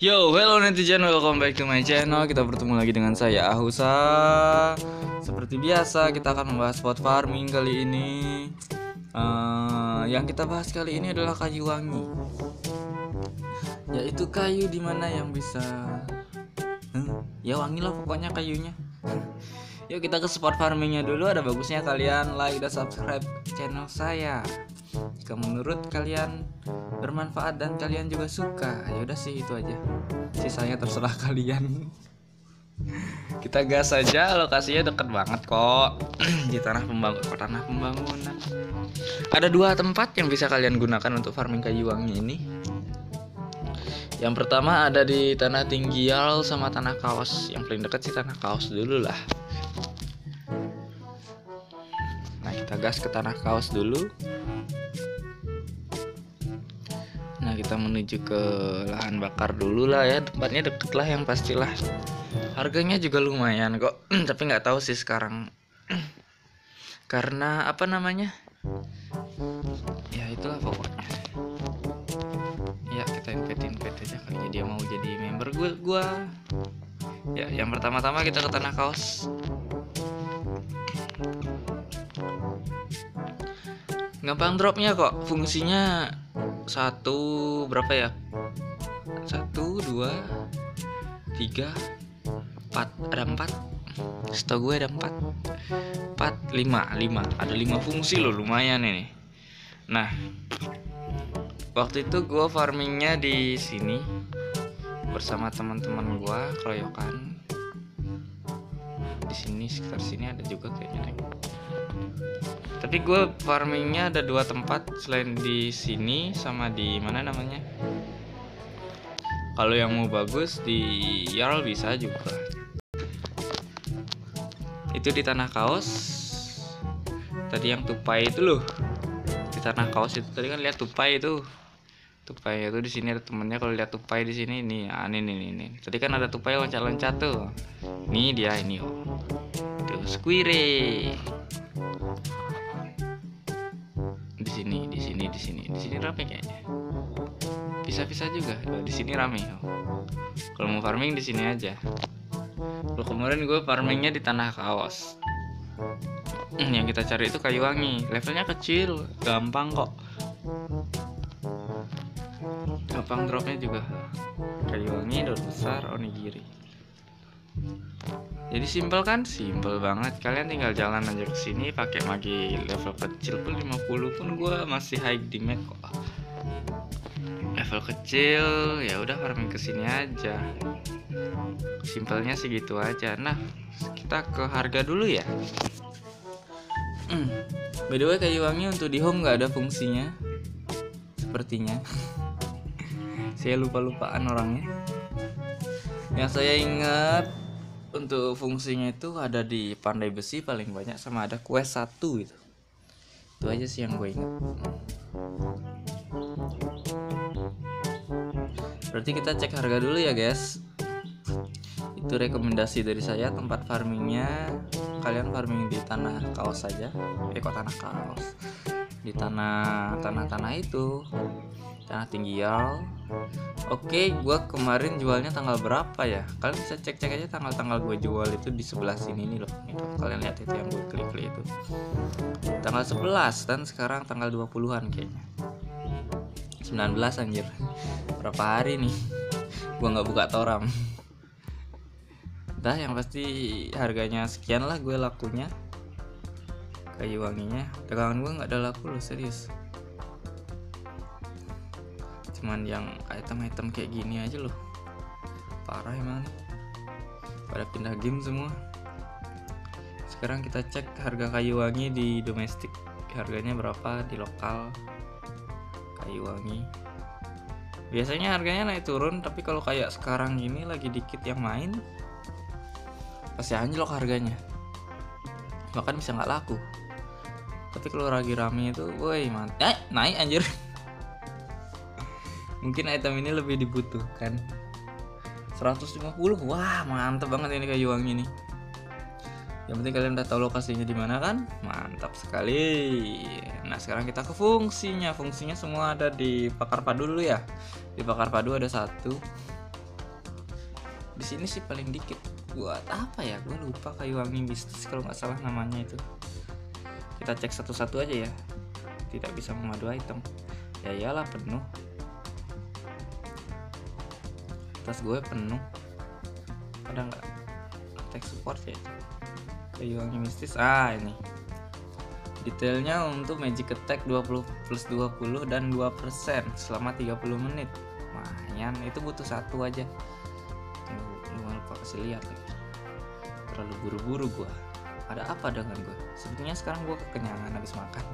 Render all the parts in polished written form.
Yo, hello netizen, welcome back to my channel. Kita bertemu lagi dengan saya Ahusa. Seperti biasa, kita akan membahas pot farming kali ini. Yang kita bahas kali ini adalah kayu wangi, yaitu kayu dimana yang bisa ya wangi lah pokoknya kayunya. Yuk kita ke spot farmingnya dulu. Ada bagusnya kalian like dan subscribe channel saya jika menurut kalian bermanfaat dan kalian juga suka. Ya udah sih, itu aja, sisanya terserah kalian. Kita gas aja, lokasinya deket banget kok. Di tanah pembangunan. Ada dua tempat yang bisa kalian gunakan untuk farming kayu wangi ini. Yang pertama ada di tanah tinggial sama tanah kaos. Yang paling dekat sih tanah kaos dulu lah. Nah, kita gas ke tanah kaos dulu. Nah, kita menuju ke lahan bakar dulu lah ya. Tempatnya deket lah yang pastilah. Harganya juga lumayan kok. Tapi nggak tahu sih sekarang. Karena apa namanya? Ya itulah pokoknya. Ya kita invite aja kali dia mau jadi member gua. Ya, yang pertama-tama kita ke tanah kaos. Gampang dropnya kok. Fungsinya satu berapa ya? 1, 2, 3, 4. Ada 4. Setahu gue ada 4, 5. Ada 5 fungsi loh, lumayan ini. Nah, waktu itu gue farmingnya di sini bersama teman-teman gue, keroyokan. Di sini sekitar sini ada juga kayaknya. Tapi gue farmingnya ada 2 tempat selain di sini sama di mana namanya. Kalau yang mau bagus di Yarl bisa juga. Itu di tanah kaos. Tadi yang tupai itu loh. Di tanah kaos itu tadi kan lihat tupai itu. Tupai itu di sini ada temennya. Kalau lihat tupai di sini nih, ini. Tadi kan ada tupai loncat-loncat tuh. Nih dia ini oh. Tuh squire. Di sini rame kayaknya. Bisa juga. Di sini rame. Kalau mau farming di sini aja. Kalau kemarin gue farmingnya di tanah kaos. Yang kita cari itu kayu wangi. Levelnya kecil, gampang kok. Gampang dropnya juga. Kayu wangi, daun besar, onigiri. Jadi simpel kan? Simpel banget. Kalian tinggal jalan aja ke sini pakai magi level kecil pun 50 pun gua masih high damage kok. Level kecil ya udah farming ke sini aja. Simpelnya segitu aja. Nah, kita ke harga dulu ya. By the way, kayu wangi untuk di home nggak ada fungsinya. Sepertinya. Saya lupa-lupaan orangnya. Yang saya ingat untuk fungsinya itu ada di pandai besi paling banyak, sama ada quest 1 gitu. Itu aja sih yang gue ingat. Berarti kita cek harga dulu ya guys. Itu rekomendasi dari saya tempat farmingnya. Kalian farming di tanah kaos saja. Kok tanah kaos? Di tanah itu. Tanah tinggial. Oke, gue kemarin jualnya tanggal berapa ya? Kalian bisa cek aja tanggal gue jual itu di sebelah sini nih loh. Itu kalian lihat itu yang gue klik itu. Tanggal 11 dan sekarang tanggal 20-an kayaknya. 19 anjir. Berapa hari nih? Gue nggak buka toram. Dah, yang pasti harganya sekian lah gue lakunya. Kayu wanginya. Dagangan gue nggak ada laku loh, serius. Cuman yang item-item kayak gini aja loh. Parah emang nih. Pada pindah game semua. Sekarang kita cek harga kayu wangi di domestik. Harganya berapa di lokal kayu wangi. Biasanya harganya naik turun, tapi kalau kayak sekarang ini lagi dikit yang main, pasti anjlok harganya. Bahkan bisa nggak laku. Tapi kalau lagi rame itu, woi naik anjir. Mungkin item ini lebih dibutuhkan. 150. Wah, mantap banget ini kayu wangi nih. Yang penting kalian udah tahu lokasinya di mana kan? Mantap sekali. Nah, sekarang kita ke fungsinya. Fungsinya semua ada di Pakar Padu dulu ya. Di Pakar Padu ada 1, Di sini sih paling dikit. Buat apa ya? Gue lupa, kayu wangi mistis kalau nggak salah namanya itu. Kita cek satu-satu aja ya. Tidak bisa memadu item. Ya iyalah penuh. Tas gue penuh. Ada nggak attack support ya? Kayu wangi mistis. Ini. Detailnya untuk magic attack 20 plus 20 dan 2% selama 30 menit. Lumayan, itu butuh satu aja. Gue lupa kasih lihat lagi. Terlalu buru-buru gua. Ada apa dengan gue? Sepertinya sekarang gue kekenyangan habis makan.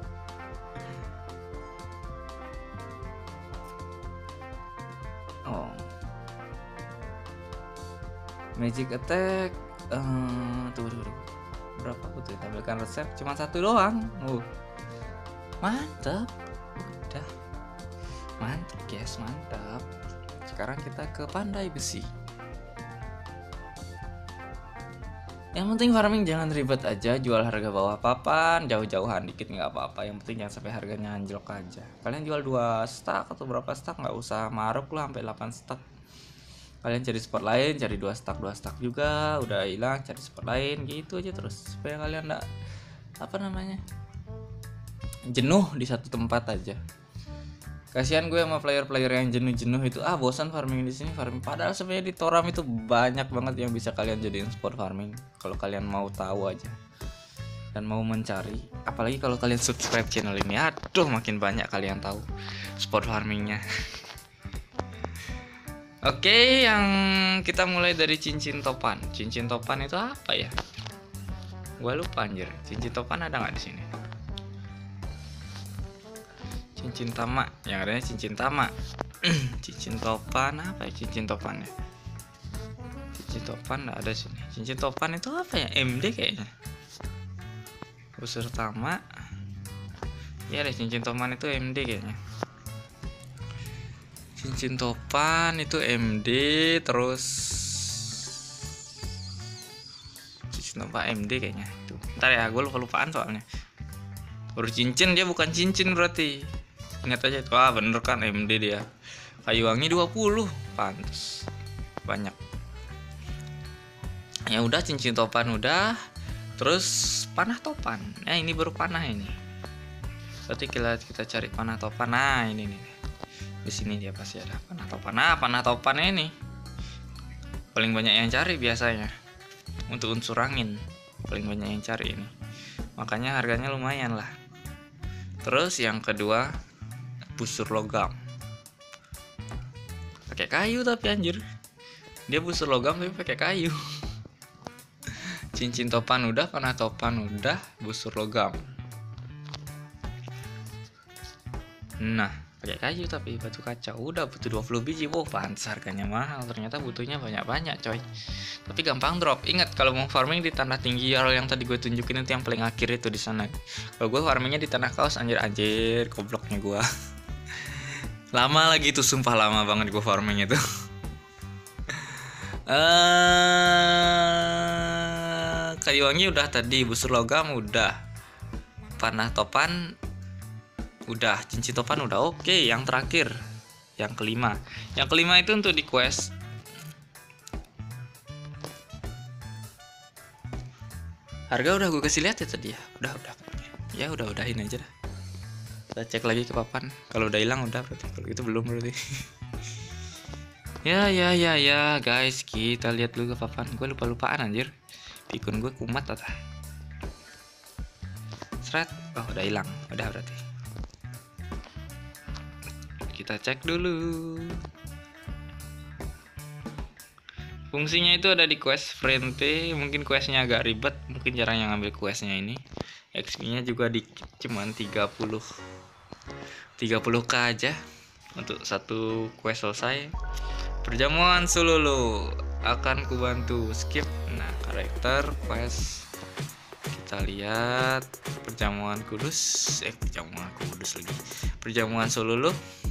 Oh, magic attack. Tunggu. Berapa butuh? Tampilkan resep cuma satu doang. Mantap. Udah. Mantap guys, mantap. Sekarang kita ke pandai besi. Yang penting farming jangan ribet aja, jual harga bawah papan, jauh-jauhan dikit nggak apa-apa. Yang penting jangan sampai harganya anjlok aja. Kalian jual 2 stack atau berapa stack, nggak usah maruk lah sampai 8 stack. Kalian cari spot lain, cari 2 stack juga, udah hilang cari spot lain gitu aja terus, supaya kalian nggak jenuh di satu tempat aja. Kasihan gue sama player-player yang jenuh-jenuh itu, bosan farming di sini, farming. Padahal sebenarnya di Toram itu banyak banget yang bisa kalian jadiin spot farming kalau kalian mau tahu aja dan mau mencari. Apalagi kalau kalian subscribe channel ini, aduh makin banyak kalian tahu spot farmingnya. Oke, yang kita mulai dari cincin topan. Cincin topan itu apa ya? Gua lupa anjir. Cincin topan ada nggak di sini? Cincin tamak, yang adanya cincin tamak. Cincin topan apa ya? Cincin topan ya? Cincin topan nggak ada sini. Cincin topan itu apa ya? MD kayaknya. Busur tamak. Ya deh, cincin topan itu MD kayaknya. Cincin topan itu MD, terus cincin topan MD kayaknya itu. Ntar ya, gue lupaan soalnya. Baru cincin, dia bukan cincin berarti. Ingat aja itu, bener kan MD dia. Kayu wangi 20, pantas banyak. Ya udah, cincin topan udah. Terus panah topan. Ini baru panah ini. Berarti kita cari panah topan. Nah, ini nih. Di sini dia pasti ada panah topan. Panah topan ini paling banyak yang cari biasanya. Untuk unsur angin paling banyak yang cari ini. Makanya harganya lumayan lah. Terus yang kedua, busur logam. Pakai kayu tapi anjir. Dia busur logam tapi pakai kayu. Cincin topan udah, panah topan udah, busur logam. Nah, pakai kayu tapi batu kaca udah butuh 20 biji. Pantes harganya mahal. Ternyata butuhnya banyak-banyak coy. Tapi gampang drop. Ingat kalau mau farming di tanah tinggi yang tadi gue tunjukin itu yang paling akhir itu di sana. Kalau gue farmingnya di tanah kaos, anjir gobloknya gue. Lama lagi itu, sumpah lama banget gue farming itu. Kayu wangi udah tadi, busur logam udah, panah topan udah, cincin topan udah. Oke, yang terakhir, yang kelima. Yang kelima itu untuk di quest. Harga udah gue kasih lihat ya tadi ya. Udah. Ya udahin aja dah. Kita cek lagi ke papan. Kalau udah hilang udah berarti. Kalau itu belum berarti. Ya guys, kita lihat dulu ke papan. Gue lupaan anjir. Pikun gue kumat atau seret. Udah hilang. Udah berarti. Kita cek dulu. Fungsinya itu ada di quest Frente. Mungkin questnya agak ribet, mungkin jarang yang ngambil questnya ini. XP-nya juga dikit, cuman 30k aja untuk satu quest selesai. Perjamuan Sululu akan kubantu skip. Nah, karakter quest kita lihat. Perjamuan Kudus Perjamuan Sululu.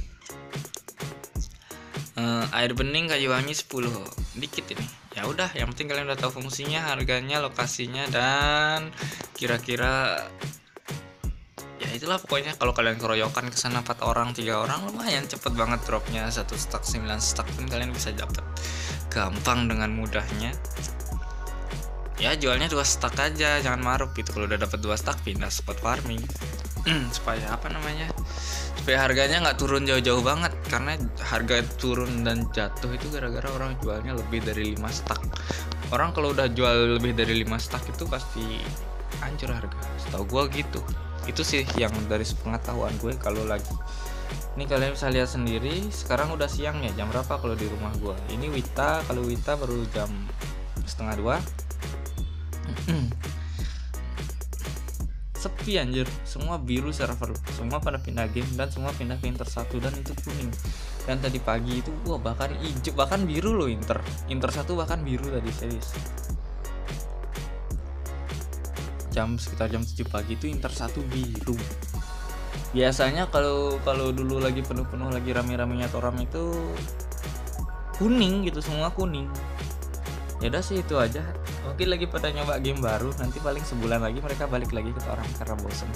Air bening kayu wangi 10, dikit ini. Ya udah, yang penting kalian udah tahu fungsinya, harganya, lokasinya, dan kira-kira ya itulah pokoknya. Kalau kalian keroyokan ke sana 4 orang 3 orang, lumayan cepet banget dropnya. 1 stack 9 stack pun kalian bisa dapat gampang dengan mudahnya. Ya jualnya 2 stack aja, jangan maruk gitu. Kalau udah dapat 2 stack pindah spot farming. Supaya apa namanya? Supaya harganya nggak turun jauh-jauh banget, karena harga turun dan jatuh itu gara-gara orang jualnya lebih dari 5 stack. Orang kalau udah jual lebih dari 5 stack itu pasti hancur harga. Setahu gua gitu. Itu sih yang dari sepengetahuan gue. Kalau lagi ini kalian bisa lihat sendiri, sekarang udah siang ya, jam berapa kalau di rumah gua. Ini Wita, kalau Wita baru jam 1:30. Sepi anjir, semua biru server, semua pada pindah game dan semua pindah ke Inter 1 dan itu kuning. Dan tadi pagi itu wah bahkan hijau, bahkan biru loh Inter 1 bahkan biru tadi, serius. Sekitar jam 7 pagi itu Inter 1 biru. Biasanya kalau dulu lagi penuh-penuh lagi rame-ramenya Toram itu kuning gitu, semua kuning. Ya udah sih itu aja. Mungkin lagi pada nyoba game baru, nanti paling sebulan lagi mereka balik lagi ke Toram karena bosen.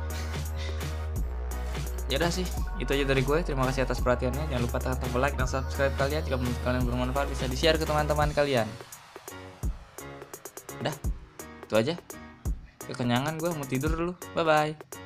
Ya udah sih, itu aja dari gue. Terima kasih atas perhatiannya. Jangan lupa tekan tombol like dan subscribe kalian. Jika menurut kalian bermanfaat bisa di-share ke teman-teman kalian. Udah, itu aja. Kekenyangan gue, mau tidur dulu. Bye bye.